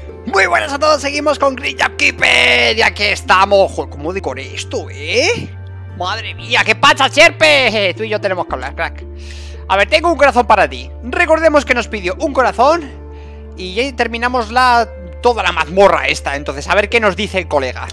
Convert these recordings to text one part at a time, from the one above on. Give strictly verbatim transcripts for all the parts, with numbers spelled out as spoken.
Muy buenas a todos, seguimos con Grinch Keeper. Y aquí estamos. Joder, ¿cómo decoré esto, eh? Madre mía, ¿qué pasa, Sherpe? Tú y yo tenemos que hablar, crack. A ver, tengo un corazón para ti. Recordemos que nos pidió un corazón y ya terminamos la toda la mazmorra esta. Entonces, a ver qué nos dice el colega.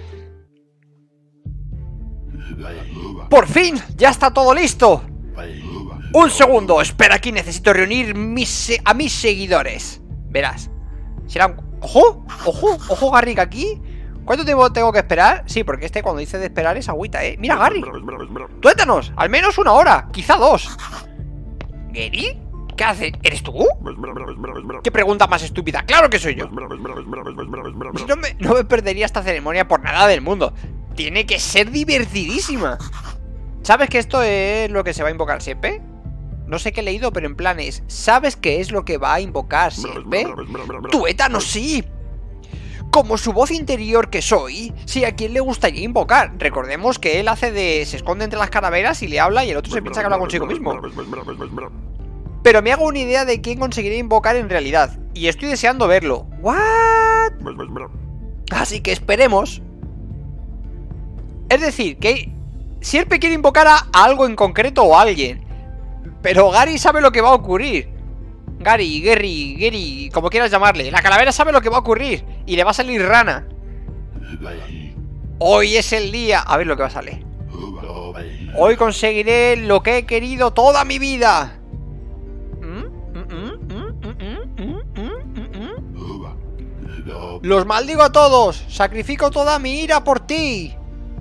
Por fin, ya está todo listo. Un segundo, espera aquí, necesito reunir mis, a mis seguidores. Verás. Será un... ¡Ojo! ¡Ojo! ¡Ojo, Garry, que aquí! ¿Cuánto tiempo tengo que esperar? Sí, porque este cuando dice de esperar es agüita, ¿eh? ¡Mira, Garry! ¡Tuétanos! Al menos una hora, quizá dos. ¿Gary? ¿Qué haces? ¿Eres tú? ¿Qué pregunta más estúpida? ¡Claro que soy yo! No me, no me perdería esta ceremonia por nada del mundo. Tiene que ser divertidísima. ¿Sabes que esto es lo que se va a invocar siempre? No sé qué he leído, pero en plan es... ¿Sabes qué es lo que va a invocar siempre? ¡Tuétanos, sí! Como su voz interior que soy, sí, a quién le gustaría invocar. Recordemos que él hace de... se esconde entre las calaveras y le habla y el otro se piensa que habla consigo mismo. Pero me hago una idea de quién conseguiría invocar en realidad. Y estoy deseando verlo. ¿What? Así que esperemos. Es decir, que... siempre quiere invocar a algo en concreto o a alguien. Pero Gary sabe lo que va a ocurrir. Gary, Gary, Gary, como quieras llamarle. La calavera sabe lo que va a ocurrir y le va a salir rana. Hoy es el día. A ver lo que va a salir. Hoy conseguiré lo que he querido toda mi vida. Los maldigo a todos. Sacrifico toda mi ira por ti.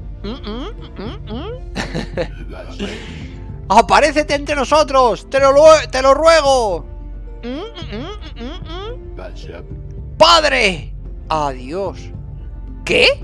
¡Aparécete entre nosotros! ¡Te lo, te lo ruego! ¡Padre! ¡Adiós! ¿Qué?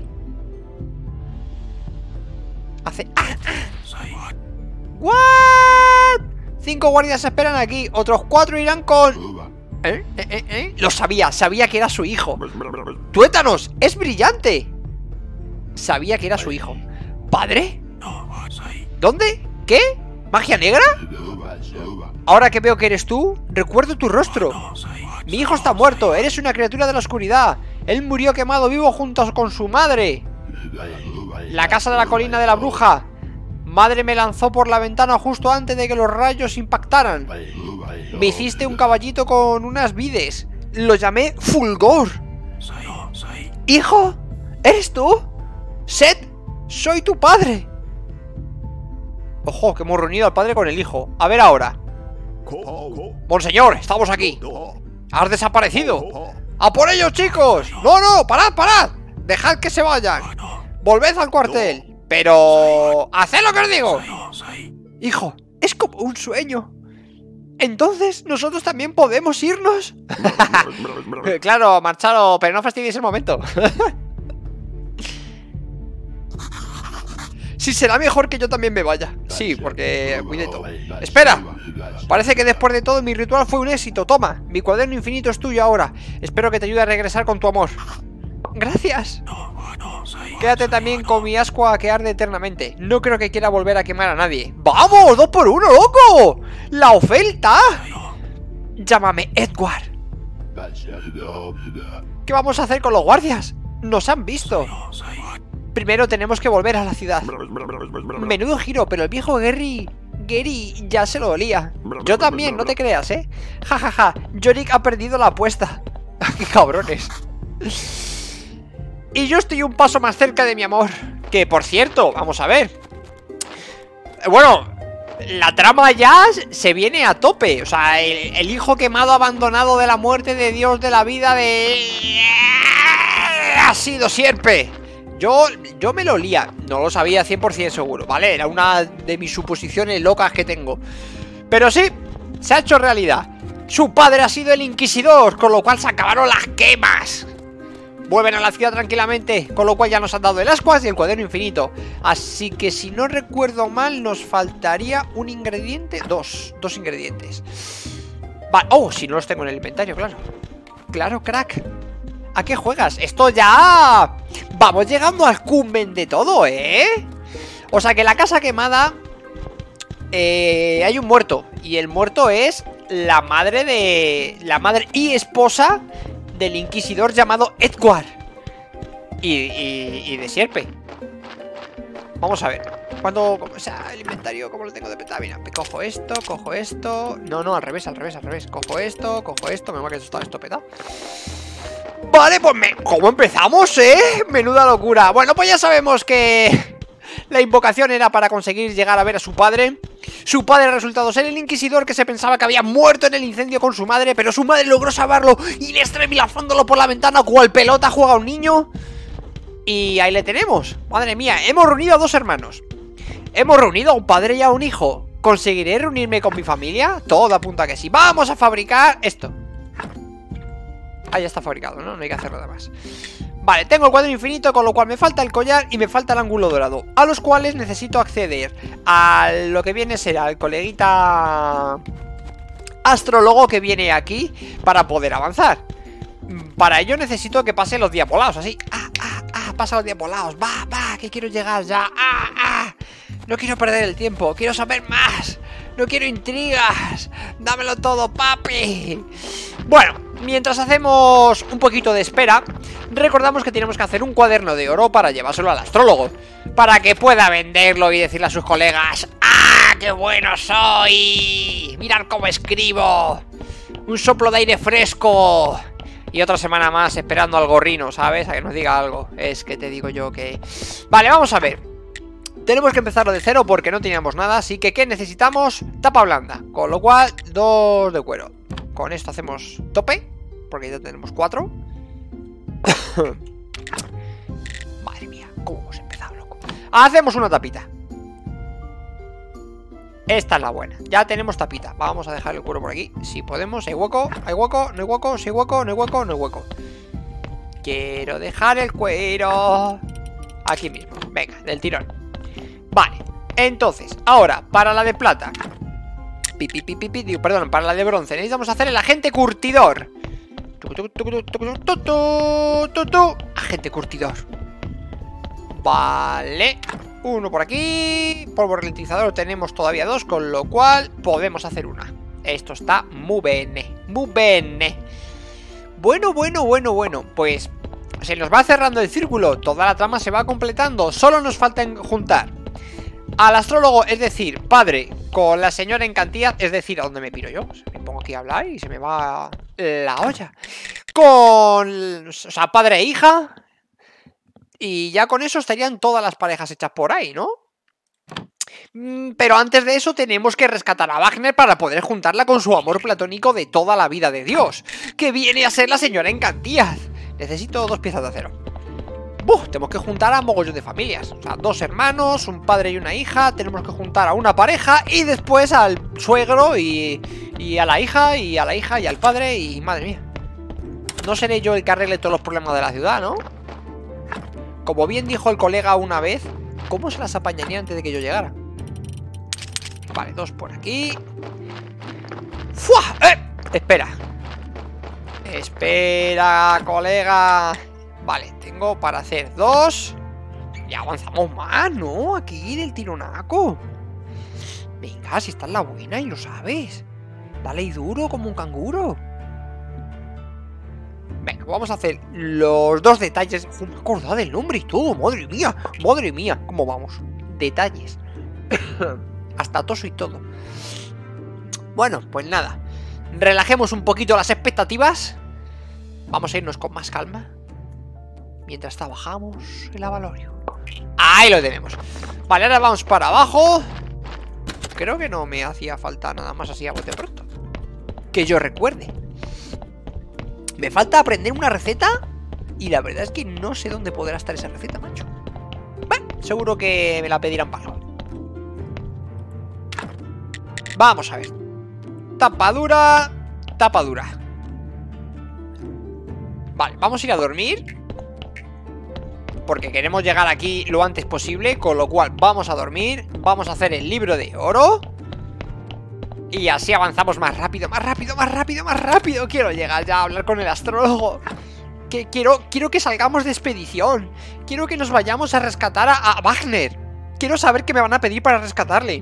Hace... ¡Ah, ah! ¿What? Cinco guardias esperan aquí. Otros cuatro irán con... ¿Eh? ¿Eh? ¿Eh? ¿Eh? Lo sabía, sabía que era su hijo. ¡Tuétanos! ¡Es brillante! Sabía que era su hijo. ¿Padre? ¿Dónde? ¿Qué? ¿Magia negra? Ahora que veo que eres tú, recuerdo tu rostro. Mi hijo está muerto, eres una criatura de la oscuridad. Él murió quemado vivo junto con su madre. La casa de la colina de la bruja. Madre me lanzó por la ventana justo antes de que los rayos impactaran. Me hiciste un caballito con unas vides. Lo llamé Fulgor. ¿Hijo? ¿Eres tú? Seth, soy tu padre. Ojo, que hemos reunido al padre con el hijo. A ver ahora. Monseñor, estamos aquí. Has desaparecido. ¡A por ellos, chicos! ¡No, no! ¡Parad, parad! Dejad que se vayan. Volved al cuartel. Pero... haced lo que os digo. Hijo, es como un sueño. Entonces, ¿nosotros también podemos irnos? Claro, marcharos, pero no fastidiéis el momento. Sí, será mejor que yo también me vaya. Sí, porque... cuidado. ¡Espera! Parece que después de todo mi ritual fue un éxito. Toma, mi cuaderno infinito es tuyo ahora. Espero que te ayude a regresar con tu amor. Gracias. Quédate también con mi ascua que arde eternamente. No creo que quiera volver a quemar a nadie. ¡Vamos! ¡Dos por uno, loco! ¡La oferta! Llámame Edward. ¿Qué vamos a hacer con los guardias? Nos han visto. Primero tenemos que volver a la ciudad. Menudo giro, pero el viejo Gary... Gary ya se lo olía. Yo también, no te creas, ¿eh? Ja, ja, ja. Yorick ha perdido la apuesta. ¡Qué cabrones! Y yo estoy un paso más cerca de mi amor. Que, por cierto, vamos a ver. Bueno, la trama ya se viene a tope. O sea, el, el hijo quemado, abandonado de la muerte, de Dios, de la vida, de... ha sido Sierpe. Yo, yo me lo olía, no lo sabía cien por cien seguro, ¿vale? Era una de mis suposiciones locas que tengo. Pero sí, se ha hecho realidad. Su padre ha sido el inquisidor, con lo cual se acabaron las quemas. Vuelven a la ciudad tranquilamente, con lo cual ya nos han dado el ascuas y el cuaderno infinito. Así que si no recuerdo mal, nos faltaría un ingrediente. Dos, dos ingredientes. Vale, oh, si no los tengo en el inventario, claro. Claro, crack. ¿A qué juegas? Esto ya... vamos llegando al cummen de todo, ¿eh? O sea que la casa quemada eh, hay un muerto. Y el muerto es la madre de... la madre y esposa del inquisidor llamado Edward. Y, y, y de Sierpe. Vamos a ver. Cuando, o sea, el inventario, ¿cómo lo tengo de petado? Mira, cojo esto, cojo esto. No, no, al revés, al revés, al revés. Cojo esto, cojo esto. Me va que esto está esto petado. Vale, pues me... ¿Cómo empezamos, eh? Menuda locura. Bueno, pues ya sabemos que la invocación era para conseguir llegar a ver a su padre. Su padre ha resultado ser el inquisidor que se pensaba que había muerto en el incendio con su madre, pero su madre logró salvarlo y le estremelándolo por la ventana cual pelota juega un niño. Y ahí le tenemos. Madre mía, hemos reunido a dos hermanos. Hemos reunido a un padre y a un hijo. ¿Conseguiré reunirme con mi familia? Todo apunta a que sí. Vamos a fabricar esto. Ah, ya está fabricado, ¿no? No hay que hacer nada más. Vale, tengo el cuadro infinito, con lo cual me falta el collar y me falta el ángulo dorado, a los cuales necesito acceder a lo que viene a ser al coleguita astrólogo que viene aquí para poder avanzar. Para ello necesito que pase los días volados, así. Ah, ah, ah, pasa los días volados. Va, va, que quiero llegar ya. Ah, ah. No quiero perder el tiempo, quiero saber más. No quiero intrigas. Dámelo todo, papi. Bueno, mientras hacemos un poquito de espera, recordamos que tenemos que hacer un cuaderno de oro para llevárselo al astrólogo, para que pueda venderlo y decirle a sus colegas: ¡ah, qué bueno soy! ¡Mirad cómo escribo! Un soplo de aire fresco. Y otra semana más esperando al gorrino, ¿sabes? A que nos diga algo. Es que te digo yo que... Vale, vamos a ver. Tenemos que empezarlo de cero porque no teníamos nada. Así que, ¿qué necesitamos? Tapa blanda. Con lo cual, dos de cuero. Con esto hacemos tope, porque ya tenemos cuatro. Madre mía, ¿cómo hemos empezado, loco? Hacemos una tapita. Esta es la buena, ya tenemos tapita. Vamos a dejar el cuero por aquí, si podemos. ¿Hay hueco? ¿Hay hueco? ¿No hay hueco? ¿Sí hay hueco? ¿No hay hueco? No hay hueco. Quiero dejar el cuero aquí mismo, venga, del tirón. Vale, entonces, ahora, para la de plata pi, pi, pi, pi, pi, digo, perdón, para la de bronce necesitamos hacer el agente curtidor. Agente curtidor. Vale. Uno por aquí. Polvo ralentizador tenemos todavía dos, con lo cual podemos hacer una. Esto está muy bene. Muy bene. Bueno, bueno, bueno, bueno. Pues se nos va cerrando el círculo. Toda la trama se va completando. Solo nos falta juntar al astrólogo, es decir, padre, con la señora Encantía, es decir, ¿a dónde me piro yo? Me pongo aquí a hablar y se me va la olla. Con... o sea, padre e hija. Y ya con eso estarían todas las parejas hechas por ahí, ¿no? Pero antes de eso tenemos que rescatar a Wagner para poder juntarla con su amor platónico de toda la vida de Dios, que viene a ser la señora Encantías. Necesito dos piezas de acero. ¡Buf! Tenemos que juntar a mogollón de familias. O sea, dos hermanos, un padre y una hija. Tenemos que juntar a una pareja y después al suegro y, y a la hija y a la hija y al padre y... madre mía. No seré yo el que arregle todos los problemas de la ciudad, ¿no? Como bien dijo el colega una vez, ¿cómo se las apañaría antes de que yo llegara? Vale, dos por aquí. ¡Fua! ¡Eh! Espera. Espera, colega. Vale, tengo para hacer dos. Y avanzamos más, ¿no? Aquí del tironaco. Venga, si esta es la buena y lo sabes. Dale y duro como un canguro. Venga, vamos a hacer los dos detalles. Oh, me he acordado del nombre y todo, madre mía. Madre mía, ¿cómo vamos? Detalles. Hasta toso y todo. Bueno, pues nada. Relajemos un poquito las expectativas. Vamos a irnos con más calma mientras trabajamos el avalorio. Ahí lo tenemos. Vale, ahora vamos para abajo. Creo que no me hacía falta nada más así a bote pronto, que yo recuerde. Me falta aprender una receta y la verdad es que no sé dónde podrá estar esa receta, macho. Bueno, seguro que me la pedirán para algo. Vamos a ver. Tapadura, tapadura. Vale, vamos a ir a dormir porque queremos llegar aquí lo antes posible, con lo cual vamos a dormir. Vamos a hacer el libro de oro y así avanzamos más rápido, más rápido, más rápido, más rápido. Quiero llegar ya a hablar con el astrólogo. Que quiero, quiero que salgamos de expedición. Quiero que nos vayamos a rescatar a, a Wagner. Quiero saber qué me van a pedir para rescatarle.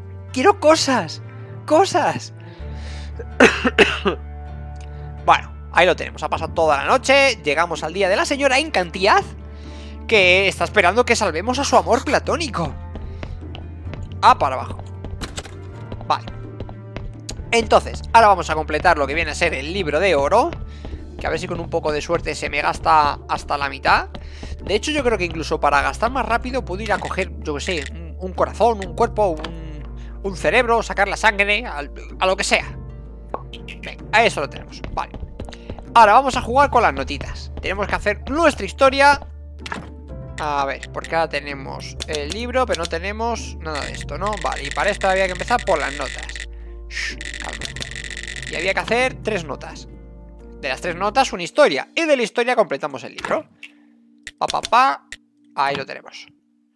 Quiero cosas. Cosas. Bueno, Ahí lo tenemos, ha pasado toda la noche. Llegamos al día de la señora Encantiaz, que está esperando que salvemos a su amor platónico. Ah, para abajo. Vale. Entonces, ahora vamos a completar lo que viene a ser el libro de oro, que a ver si con un poco de suerte se me gasta hasta la mitad. De hecho, yo creo que incluso para gastar más rápido puedo ir a coger, yo que sé, un, un corazón, un cuerpo, un, un cerebro, sacar la sangre, a, a lo que sea. Venga, a eso lo tenemos, vale. Ahora vamos a jugar con las notitas. Tenemos que hacer nuestra historia. A ver, porque ahora tenemos el libro, pero no tenemos nada de esto, ¿no? Vale, y para esto había que empezar por las notas. Shh, calma. Y había que hacer tres notas. De las tres notas, una historia. Y de la historia completamos el libro. Pa, pa, pa. Ahí lo tenemos.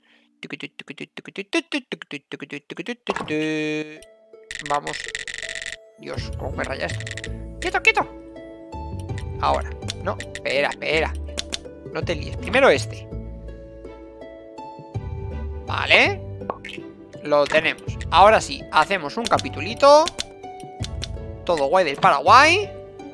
Vamos. Dios, cómo me raya esto. ¡Quieto, quieto! Ahora. No, espera, espera. No te líes. Primero este. Vale. Lo tenemos. Ahora sí, hacemos un capitulito. Todo guay del Paraguay.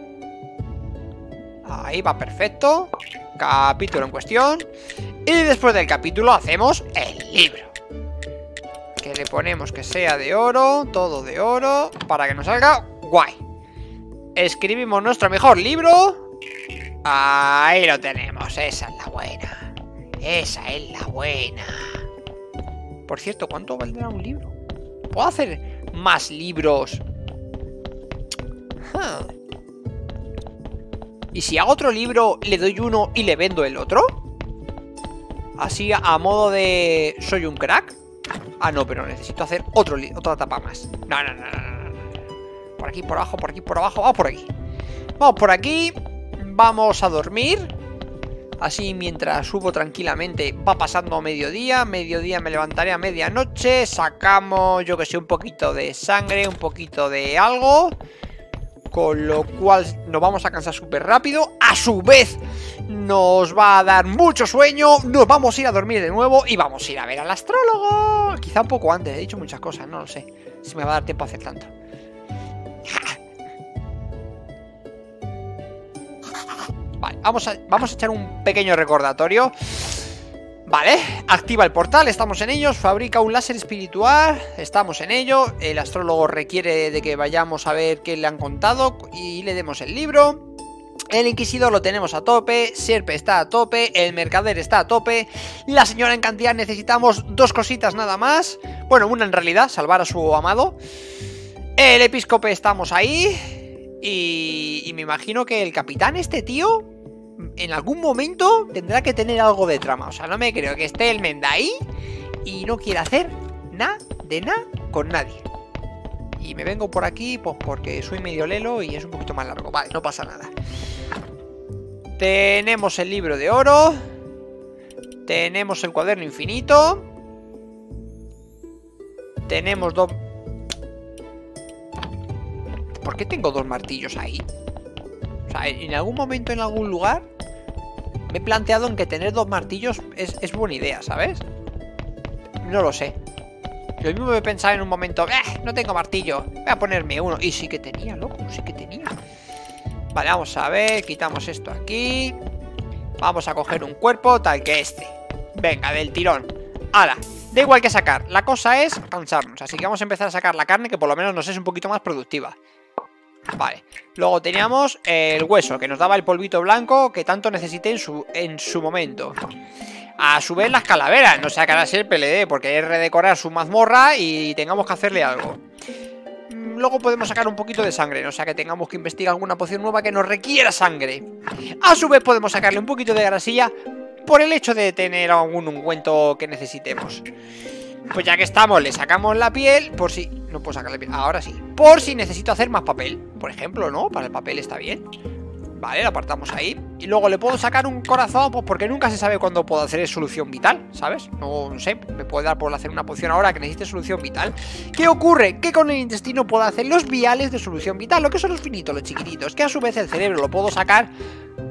Ahí va, perfecto. Capítulo en cuestión. Y después del capítulo hacemos el libro, que le ponemos que sea de oro. Todo de oro, para que nos salga guay. Escribimos nuestro mejor libro. Ahí lo tenemos. Esa es la buena. Esa es la buena. Por cierto, ¿cuánto valdrá un libro? ¿Puedo hacer más libros? Huh. ¿Y si hago otro libro, le doy uno y le vendo el otro? Así a modo de... ¿soy un crack? Ah, no, pero necesito hacer otro otra tapa más. No, no, no, no, no, no. Por aquí, por abajo, por aquí, por abajo. Vamos por aquí. Vamos por aquí. Vamos a dormir. Así mientras subo tranquilamente. Va pasando mediodía. Mediodía me levantaré a medianoche. Sacamos, yo que sé, un poquito de sangre, un poquito de algo. Con lo cual nos vamos a cansar súper rápido. A su vez nos va a dar mucho sueño. Nos vamos a ir a dormir de nuevo. Y vamos a ir a ver al astrólogo. Quizá un poco antes, he dicho muchas cosas, no lo sé si me va a dar tiempo a hacer tanto. Vale, vamos a, vamos a echar un pequeño recordatorio. Vale, activa el portal, estamos en ellos. Fabrica un láser espiritual, estamos en ello. El astrólogo requiere de que vayamos a ver qué le han contado y le demos el libro. El inquisidor lo tenemos a tope. Sierpe está a tope, el mercader está a tope. La señora Encantiaz necesitamos dos cositas nada más. Bueno, una en realidad, salvar a su amado. El episcope estamos ahí. Y, y me imagino que el capitán, este tío, en algún momento tendrá que tener algo de trama. O sea, no me creo que esté el Menda ahí y no quiera hacer nada de nada con nadie. Y me vengo por aquí pues porque soy medio lelo y es un poquito más largo. Vale, no pasa nada. Tenemos el libro de oro. Tenemos el cuaderno infinito. Tenemos dos... ¿Por qué tengo dos martillos ahí? O sea, en algún momento, en algún lugar, me he planteado en que tener dos martillos es, es buena idea, ¿sabes? No lo sé. Yo mismo he pensado en un momento, eh, no tengo martillo, voy a ponerme uno. Y sí que tenía, loco, sí que tenía. Vale, vamos a ver, quitamos esto aquí. Vamos a coger un cuerpo tal que este. Venga, del tirón. ¡Hala! Da igual que sacar, la cosa es cansarnos. Así que vamos a empezar a sacar la carne, que por lo menos nos es un poquito más productiva. Vale, luego teníamos el hueso, que nos daba el polvito blanco que tanto necesité en su, en su momento. A su vez las calaveras, no sea que ahora sea el P L D, porque es redecorar su mazmorra y tengamos que hacerle algo. Luego podemos sacar un poquito de sangre, no sea que tengamos que investigar alguna poción nueva que nos requiera sangre. A su vez podemos sacarle un poquito de grasilla por el hecho de tener algún ungüento que necesitemos. Pues ya que estamos, le sacamos la piel. Por si... No puedo sacar la piel, ahora sí. Por si necesito hacer más papel, por ejemplo, ¿no? Para el papel está bien. Vale, lo apartamos ahí. Y luego le puedo sacar un corazón, pues porque nunca se sabe cuándo puedo hacer solución vital, ¿sabes? No, no sé, me puede dar por hacer una poción ahora que necesite solución vital. ¿Qué ocurre? Que con el intestino puedo hacer los viales de solución vital, lo que son los finitos, los chiquititos, que a su vez el cerebro lo puedo sacar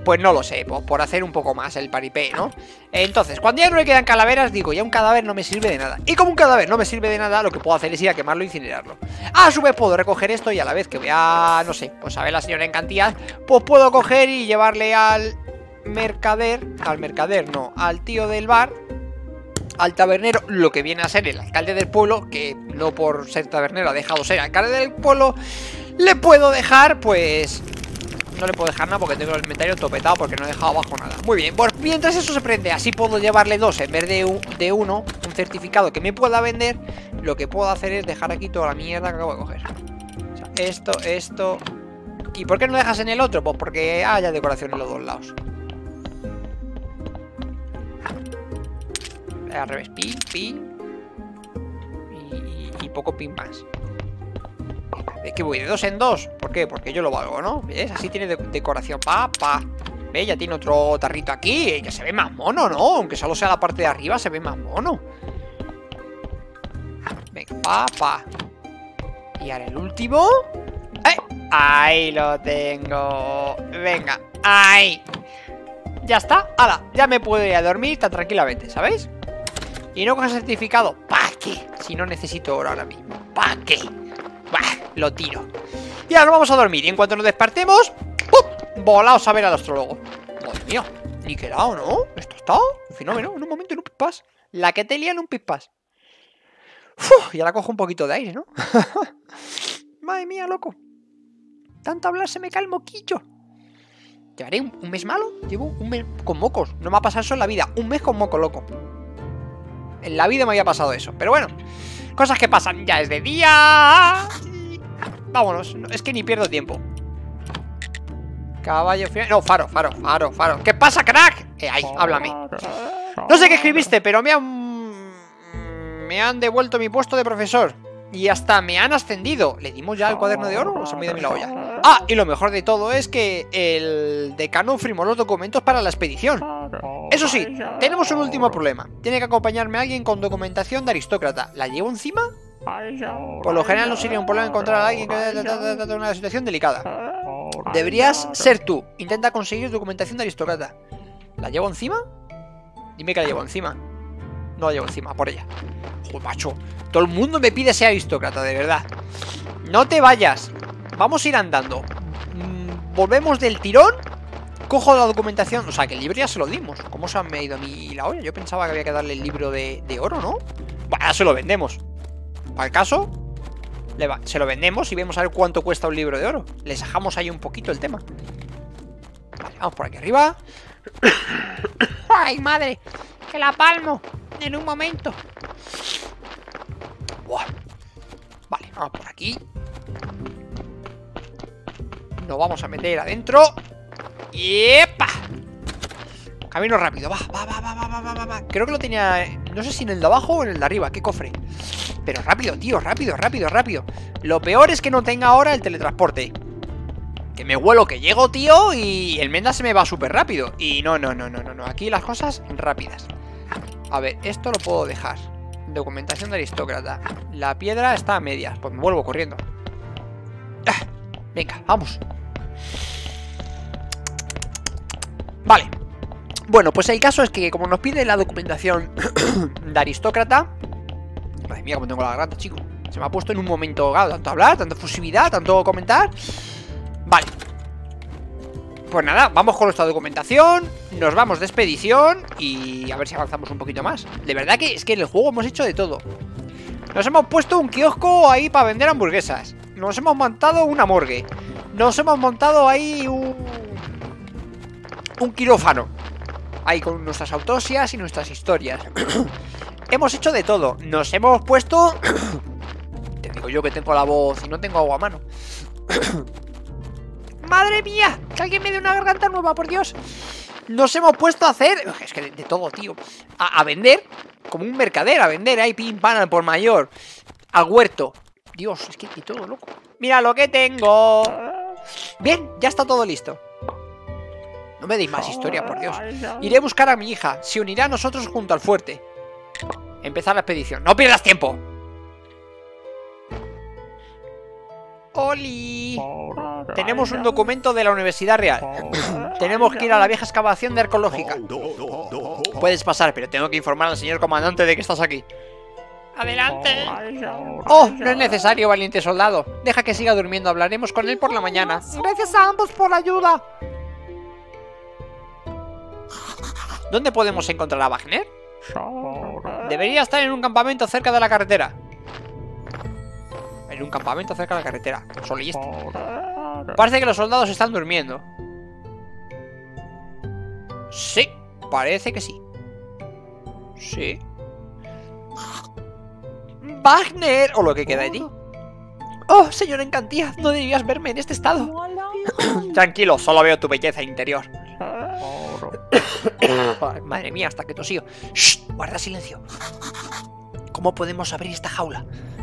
Pues no lo sé, pues por hacer un poco más el paripé, ¿no? Entonces, cuando ya no le quedan calaveras, digo, ya un cadáver no me sirve de nada. Y como un cadáver no me sirve de nada, lo que puedo hacer es ir a quemarlo e incinerarlo. A su vez puedo recoger esto y a la vez que voy a, no sé, pues a ver a la señora Encantía, pues puedo coger y llevarle al mercader, al mercader no, al tío del bar, al tabernero, lo que viene a ser el alcalde del pueblo, que no por ser tabernero ha dejado ser alcalde del pueblo, le puedo dejar, pues... No le puedo dejar nada porque tengo el inventario topetado porque no he dejado abajo nada. Muy bien, pues mientras eso se prende, así puedo llevarle dos en vez de, un, de uno, un certificado que me pueda vender. Lo que puedo hacer es dejar aquí toda la mierda que acabo de coger. O sea, esto, esto... ¿Y por qué no dejas en el otro? Pues porque haya decoración en los dos lados. Al revés, pin, pin y, y, y poco pin más. ¿De qué voy? ¿De dos en dos? ¿Por qué? Porque yo lo valgo, ¿no? ¿Ves? Así tiene de decoración. Pa, pa. ¿Ves? Ya tiene otro tarrito aquí. Que se ve más mono, ¿no? Aunque solo sea la parte de arriba, se ve más mono. Venga, pa, pa. Y ahora el último. ¡Eh! Ahí lo tengo. Venga, ahí. Ya está. ¡Hala! Ya me puedo ir a dormir tan tranquilamente, ¿sabéis? Y no coge certificado. ¿Para qué? Si no necesito oro ahora mismo. ¿Para qué? Bah, lo tiro. Y ahora nos vamos a dormir. Y en cuanto nos despertemos, ¡pum! Volaos a ver al astrólogo. Madre mía, niquelado, ¿no? Esto está un fenómeno. En un momento, en un pispás. La que te lía en un pispás. Uf, y ahora cojo un poquito de aire, ¿no? Madre mía, loco. Tanto hablar se me cae el moquillo. ¿Llevaré un, un mes malo? Llevo un mes con mocos. No me ha pasado eso en la vida. Un mes con moco, loco. En la vida me había pasado eso. Pero bueno, cosas que pasan. Ya es de día. Vámonos. Es que ni pierdo tiempo. Caballo final. No, faro, faro, faro, faro. ¿Qué pasa, crack? Eh, ahí, háblame. No sé qué escribiste, pero me han... Me han devuelto mi puesto de profesor. Y hasta me han ascendido. ¿Le dimos ya el cuaderno de oro o se me ha ido de la olla? Ah, y lo mejor de todo es que el decano firmó los documentos para la expedición. Eso sí, tenemos un último problema. Tiene que acompañarme alguien con documentación de aristócrata. ¿La llevo encima? Por lo general no sería un problema encontrar a alguien que está en una situación delicada. Deberías ser tú. Intenta conseguir documentación de aristócrata. ¿La llevo encima? Dime que la llevo encima. No la llevo encima, por ella. Joder, macho. Todo el mundo me pide ser aristócrata, de verdad. No te vayas. Vamos a ir andando. Mm, volvemos del tirón. Cojo la documentación. O sea, que el libro ya se lo dimos. ¿Cómo se me ha ido a mí la olla? Yo pensaba que había que darle el libro de, de oro, ¿no? Bueno, se lo vendemos. Para el caso, le va, se lo vendemos y vemos a ver cuánto cuesta un libro de oro. Le sajamos ahí un poquito el tema. Vale, vamos por aquí arriba. ¡Ay, madre! ¡Que la palmo! En un momento. Buah. Vale, vamos por aquí. Nos vamos a meter adentro. ¡Yepa! Camino rápido, va, va, va, va, va, va, va, va. Creo que lo tenía, no sé si en el de abajo o en el de arriba. ¿Qué cofre? Pero rápido, tío, rápido, rápido, rápido. Lo peor es que no tenga ahora el teletransporte. Que me huelo que llego, tío, y el Menda se me va súper rápido. Y no, no, no, no, no, no. Aquí las cosas rápidas. A ver, esto lo puedo dejar. Documentación de aristócrata. La piedra está a medias. Pues me vuelvo corriendo. Ah, venga, vamos. Vale. Bueno, pues el caso es que como nos pide la documentación de aristócrata... Madre mía, como tengo la garganta, chico. Se me ha puesto en un momento, claro, tanto hablar, tanta fusividad, tanto comentar. Vale. Pues nada, vamos con nuestra documentación. Nos vamos de expedición y a ver si avanzamos un poquito más. De verdad que es que en el juego hemos hecho de todo. Nos hemos puesto un kiosco ahí para vender hamburguesas. Nos hemos montado una morgue. Nos hemos montado ahí un... Un quirófano. Ahí con nuestras autopsias y nuestras historias. Hemos hecho de todo. Nos hemos puesto... Te digo yo que tengo la voz y no tengo agua a mano. ¡Madre mía! Que alguien me dé una garganta nueva, por Dios. Nos hemos puesto a hacer... Es que de, de todo, tío. A, a vender. Como un mercader. A vender ahí, pim, pam, al por mayor. Al huerto. Dios, es que de todo, loco. Mira lo que tengo. Bien, ya está todo listo. No me deis más historia, por Dios. Iré a buscar a mi hija. Se unirá a nosotros junto al fuerte. Empezar la expedición. ¡No pierdas tiempo! ¡Oli! Tenemos un documento de la Universidad Real. Tenemos que ir a la vieja excavación de arqueológica. Puedes pasar, pero tengo que informar al señor comandante de que estás aquí. ¡Adelante! Oh, no es necesario, valiente soldado. Deja que siga durmiendo, hablaremos con él por la mañana. Gracias a ambos por la ayuda. ¿Dónde podemos encontrar a Wagner? Debería estar en un campamento cerca de la carretera. En un campamento cerca de la carretera. Solo y esto. Parece que los soldados están durmiendo. Sí, parece que sí. Sí. Wagner, o lo que queda de ti. Oh, señor Encantía, no deberías verme en este estado. Tranquilo, solo veo tu belleza interior. Madre mía, hasta que tosío. Shh, guarda silencio. ¿Cómo podemos abrir esta jaula?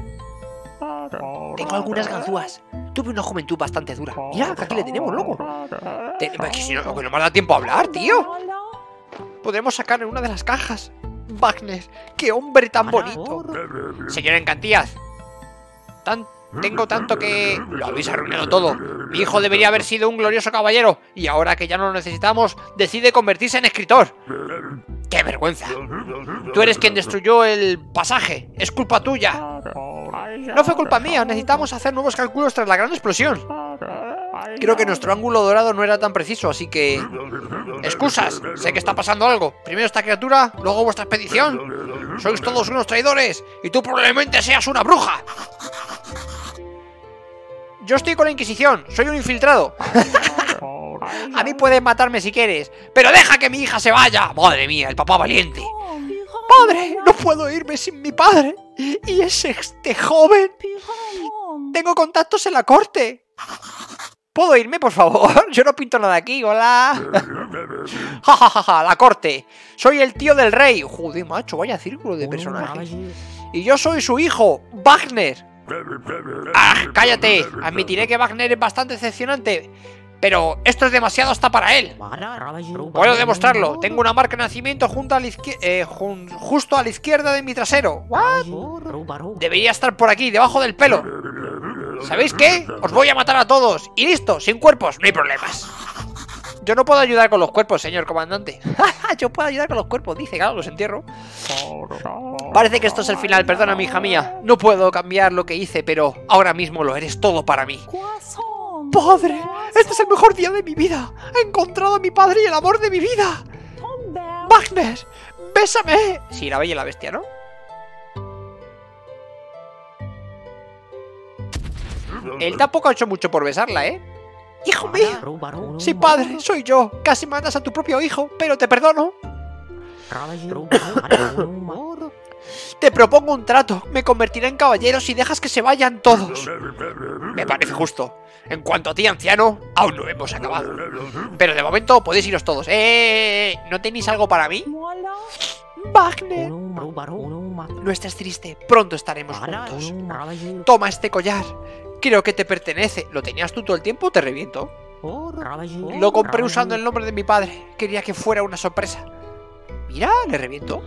Tengo algunas ganzúas. Tuve una juventud bastante dura. Mira, aquí le tenemos, loco. Ten... Que si no, que no me da tiempo a hablar, tío. Podremos sacar en una de las cajas. Wagner, qué hombre tan bonito. Señor Encantías, tan... tengo tanto que... Lo habéis arruinado todo. Mi hijo debería haber sido un glorioso caballero y ahora que ya no lo necesitamos, decide convertirse en escritor. ¡Qué vergüenza! Tú eres quien destruyó el pasaje. Es culpa tuya. No fue culpa mía. Necesitamos hacer nuevos cálculos tras la gran explosión. Creo que nuestro ángulo dorado no era tan preciso, así que... Excusas, sé que está pasando algo. Primero esta criatura, luego vuestra expedición. Sois todos unos traidores y tú probablemente seas una bruja. Yo estoy con la Inquisición, soy un infiltrado. A mí puedes matarme si quieres, pero deja que mi hija se vaya. Madre mía, el papá valiente. Padre, no puedo irme sin mi padre. Y es este joven. Tengo contactos en la corte. ¿Puedo irme, por favor? Yo no pinto nada aquí, hola. Ja, ja, ja, ja, la corte. Soy el tío del rey. Joder, macho, vaya círculo de personajes. Y yo soy su hijo, Wagner. ¡Ah, cállate! Admitiré que Wagner es bastante decepcionante, pero esto es demasiado hasta para él. Puedo demostrarlo. Tengo una marca de nacimiento junto a la eh, jun justo a la izquierda de mi trasero. ¿What? Debería estar por aquí, debajo del pelo. ¿Sabéis qué? Os voy a matar a todos. Y listo, sin cuerpos, no hay problemas. Yo no puedo ayudar con los cuerpos, señor comandante. Yo puedo ayudar con los cuerpos, dice, claro, los entierro. Parece que esto es el final, perdona, mi hija mía. No puedo cambiar lo que hice, pero ahora mismo lo eres todo para mí. ¡Padre! ¡Este es el mejor día de mi vida! ¡He encontrado a mi padre y el amor de mi vida! ¡Wagner! ¡Bésame! Sí, la bella y la bestia, ¿no? Él tampoco ha hecho mucho por besarla, ¿eh? ¡Hijo mío! Sí, padre, soy yo. Casi mandas a tu propio hijo, pero te perdono. Te propongo un trato. Me convertiré en caballero si dejas que se vayan todos. Me parece justo. En cuanto a ti, anciano, aún no hemos acabado. Pero de momento podéis iros todos. ¡Eh! ¿No tenéis algo para mí? Wagner. No estés triste. Pronto estaremos juntos. Toma este collar. Creo que te pertenece. ¿Lo tenías tú todo el tiempo o te reviento? Lo compré usando el nombre de mi padre. Quería que fuera una sorpresa. Mira, le reviento.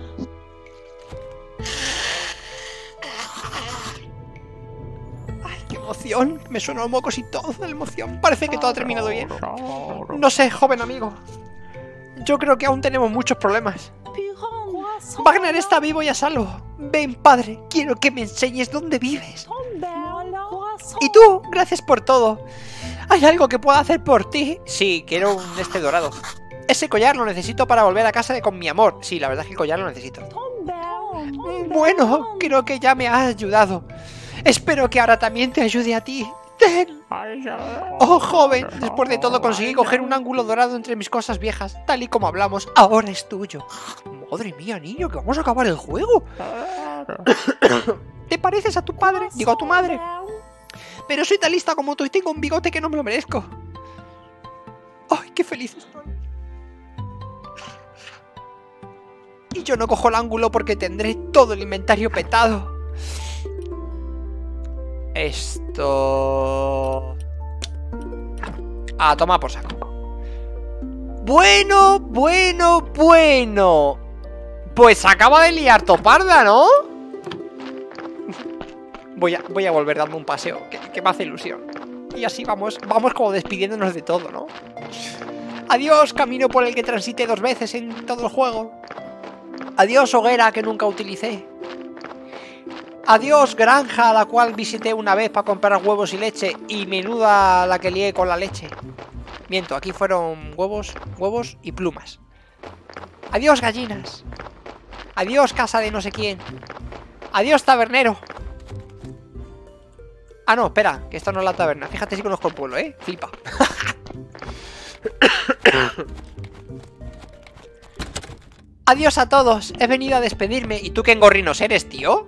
Ay, qué emoción. Me suena los mocos y todo de la emoción. Parece que todo ha terminado bien. No sé, joven amigo. Yo creo que aún tenemos muchos problemas. Wagner está vivo y a salvo. Ven, padre, quiero que me enseñes dónde vives. Y tú, gracias por todo. ¿Hay algo que pueda hacer por ti? Sí, quiero un este dorado. Ese collar lo necesito para volver a casa con mi amor. Sí, la verdad es que el collar lo necesito. Bueno, creo que ya me has ayudado. Espero que ahora también te ayude a ti. Ten. Oh, joven, después de todo conseguí coger un ángulo dorado entre mis cosas viejas. Tal y como hablamos, ahora es tuyo. Madre mía, niño, que vamos a acabar el juego. ¿Te pareces a tu padre? Digo, a tu madre. Pero soy tan lista como tú y tengo un bigote que no me lo merezco. ¡Ay, qué feliz estoy! Y yo no cojo el ángulo porque tendré todo el inventario petado. Esto... Ah, toma por saco. Bueno, bueno, bueno. Pues acaba de liar toparda, ¿no? Voy a, voy a volver dando un paseo, que, que me hace ilusión. Y así vamos, vamos como despidiéndonos de todo, ¿no? Adiós, camino por el que transité dos veces en todo el juego. Adiós, hoguera que nunca utilicé. Adiós, granja a la cual visité una vez para comprar huevos y leche. Y menuda la que lié con la leche. Miento, aquí fueron huevos, huevos y plumas. Adiós, gallinas. Adiós, casa de no sé quién. Adiós, tabernero. Ah, no, espera, que esto no es la taberna. Fíjate si conozco el pueblo, ¿eh? Flipa. Adiós a todos. He venido a despedirme. ¿Y tú qué engorrinos eres, tío?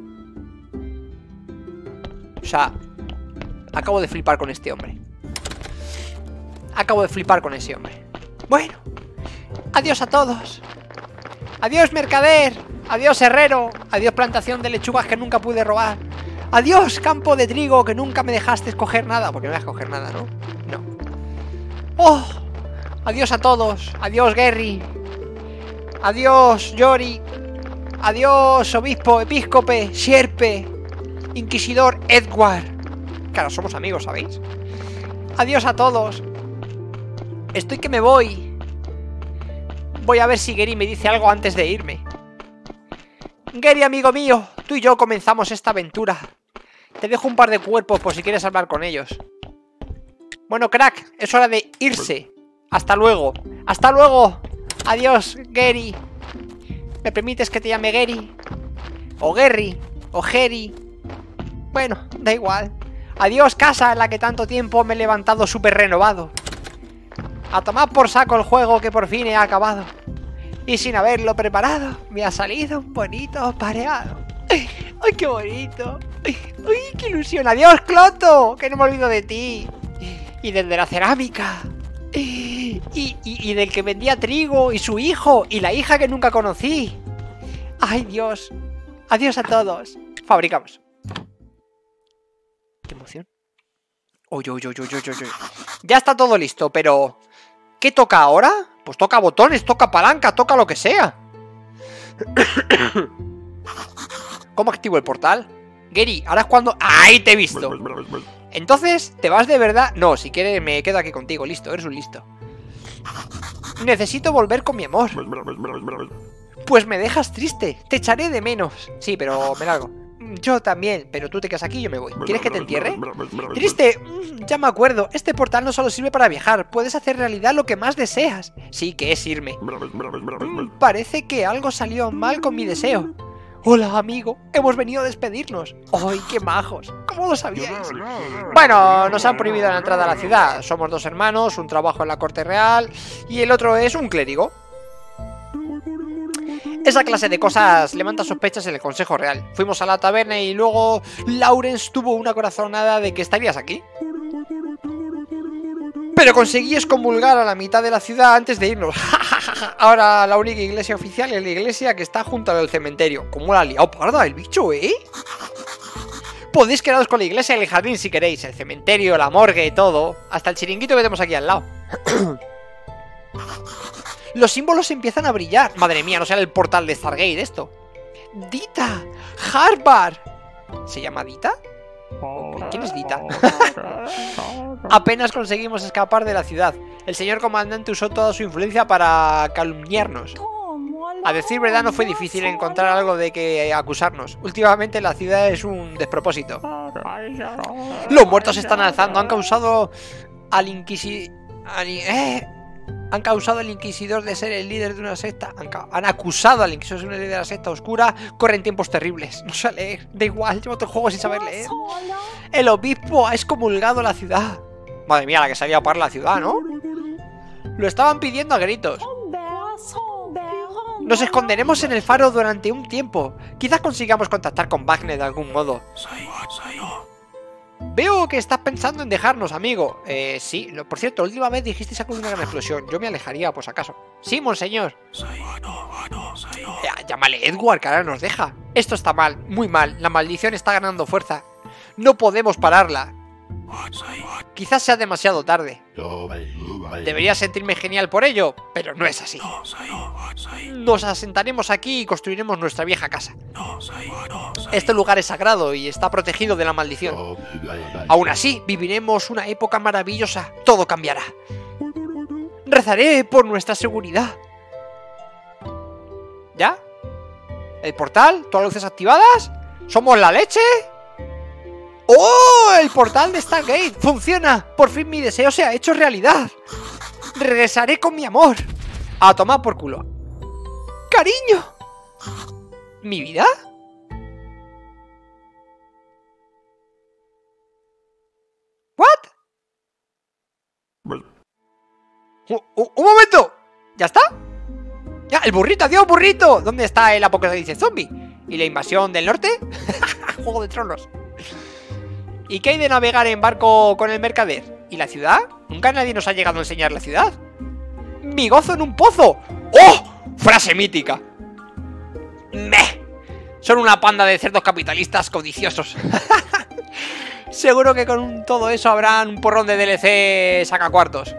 O sea, acabo de flipar con este hombre. Acabo de flipar con ese hombre. Bueno, adiós a todos. Adiós, mercader. Adiós, herrero. Adiós, plantación de lechugas que nunca pude robar. Adiós, campo de trigo que nunca me dejaste escoger nada. Porque no voy a escoger nada, ¿no? No. Oh, adiós a todos. Adiós, Gary. Adiós, Yori. Adiós, obispo, episcope, sierpe, inquisidor Edward. Claro, somos amigos, ¿sabéis? Adiós a todos. Estoy que me voy. Voy a ver si Gary me dice algo antes de irme. Gary, amigo mío, tú y yo comenzamos esta aventura. Te dejo un par de cuerpos por si quieres hablar con ellos. Bueno, crack, es hora de irse. Hasta luego. Hasta luego. Adiós, Gary. ¿Me permites que te llame Gary? O Gary. O Gary. Bueno, da igual. Adiós, casa en la que tanto tiempo me he levantado súper renovado. A tomar por saco el juego que por fin he acabado. Y sin haberlo preparado, me ha salido un bonito pareado. ¡Ay, qué bonito! ¡Ay, qué ilusión! ¡Adiós, Cloto! Que no me olvido de ti. Y del de la cerámica. Y, y, y del que vendía trigo. Y su hijo. Y la hija que nunca conocí. ¡Ay, Dios! Adiós a todos. Fabricamos. ¡Qué emoción! Uy, uy, uy, uy, uy, uy. Ya está todo listo, pero... ¿qué toca ahora? Pues toca botones, toca palanca, toca lo que sea. ¿Cómo activo el portal? Gary, ahora es cuando... ¡ahí te he visto! Entonces, ¿te vas de verdad? No, si quieres me quedo aquí contigo, listo, eres un listo. Necesito volver con mi amor. Pues me dejas triste, te echaré de menos. Sí, pero me largo. Yo también, pero tú te quedas aquí y yo me voy. ¿Quieres que te entierre? Triste, ya me acuerdo. Este portal no solo sirve para viajar, puedes hacer realidad lo que más deseas. Sí, que es irme. Parece que algo salió mal con mi deseo. Hola, amigo, hemos venido a despedirnos. ¡Ay, qué majos! ¿Cómo lo sabíais? Bueno, nos han prohibido la entrada a la ciudad. Somos dos hermanos, un trabajo en la corte real y el otro es un clérigo. Esa clase de cosas levanta sospechas en el Consejo Real. Fuimos a la taberna y luego Lawrence tuvo una corazonada de que estarías aquí. Pero conseguí excomulgar a la mitad de la ciudad antes de irnos. Ahora la única iglesia oficial es la iglesia que está junto al cementerio. ¿Cómo la ha liado parda el bicho, eh? Podéis quedaros con la iglesia y el jardín si queréis. El cementerio, la morgue y todo. Hasta el chiringuito que tenemos aquí al lado. Los símbolos empiezan a brillar. Madre mía, no será el portal de Stargate esto. Dita, Harvard. ¿Se llama Dita? ¿Quién es Dita? Apenas conseguimos escapar de la ciudad. El señor comandante usó toda su influencia para calumniarnos. A decir verdad, no fue difícil encontrar algo de que acusarnos. Últimamente la ciudad es un despropósito. Los muertos se están alzando. Han causado al inquisidor... ¿Eh? Han causado al inquisidor de ser el líder de una secta. Han, han acusado al inquisidor de ser el líder de la secta oscura. Corren tiempos terribles. No sé leer. Da igual, llevo todo el juego sin saber leer. El obispo ha excomulgado la ciudad. Madre mía, la que salía a par la ciudad, ¿no? Lo estaban pidiendo a gritos. Nos esconderemos en el faro durante un tiempo. Quizás consigamos contactar con Wagner de algún modo. Veo que estás pensando en dejarnos, amigo. Eh, sí. Por cierto, la última vez dijisteis algo de una gran explosión. Yo me alejaría, por si acaso. Sí, monseñor. Ya, llámale Edward, que ahora nos deja. Esto está mal, muy mal. La maldición está ganando fuerza. No podemos pararla. Quizás sea demasiado tarde. Debería sentirme genial por ello, pero no es así. Nos asentaremos aquí y construiremos nuestra vieja casa. Este lugar es sagrado y está protegido de la maldición. Aún así, viviremos una época maravillosa. Todo cambiará. Rezaré por nuestra seguridad. ¿Ya? ¿El portal? ¿Todas las luces activadas? ¿Somos la leche? ¡Oh! El portal de Stargate funciona. Por fin mi deseo se ha hecho realidad. Regresaré con mi amor. A tomar por culo. ¡Cariño! ¿Mi vida? ¿What? Un, un, un momento. ¿Ya está? Ya, el burrito, adiós burrito. ¿Dónde está el apocalipsis zombie? ¿Y la invasión del norte? Juego de Tronos. ¿Y qué hay de navegar en barco con el mercader? ¿Y la ciudad? Nunca nadie nos ha llegado a enseñar la ciudad. ¡Mi gozo en un pozo! ¡Oh! Frase mítica. ¡Meh! Son una panda de cerdos capitalistas codiciosos. Seguro que con todo eso habrán un porrón de D L C sacacuartos.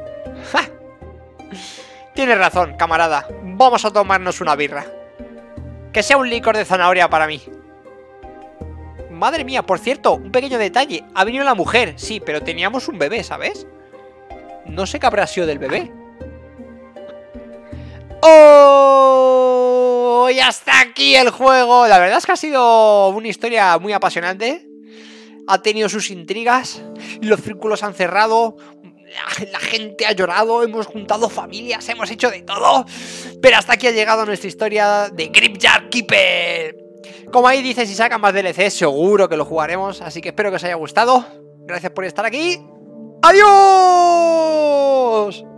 Tienes razón, camarada. Vamos a tomarnos una birra. Que sea un licor de zanahoria para mí. Madre mía, por cierto, un pequeño detalle. Ha venido la mujer, sí, pero teníamos un bebé, ¿sabes? No sé qué habrá sido del bebé. ¡Oh! Y hasta aquí el juego. La verdad es que ha sido una historia muy apasionante. Ha tenido sus intrigas. Los círculos han cerrado. La gente ha llorado. Hemos juntado familias. Hemos hecho de todo. Pero hasta aquí ha llegado nuestra historia de Graveyard Keeper. Como ahí dice, si sacan más D L C, seguro que lo jugaremos. Así que espero que os haya gustado. Gracias por estar aquí. ¡Adiós!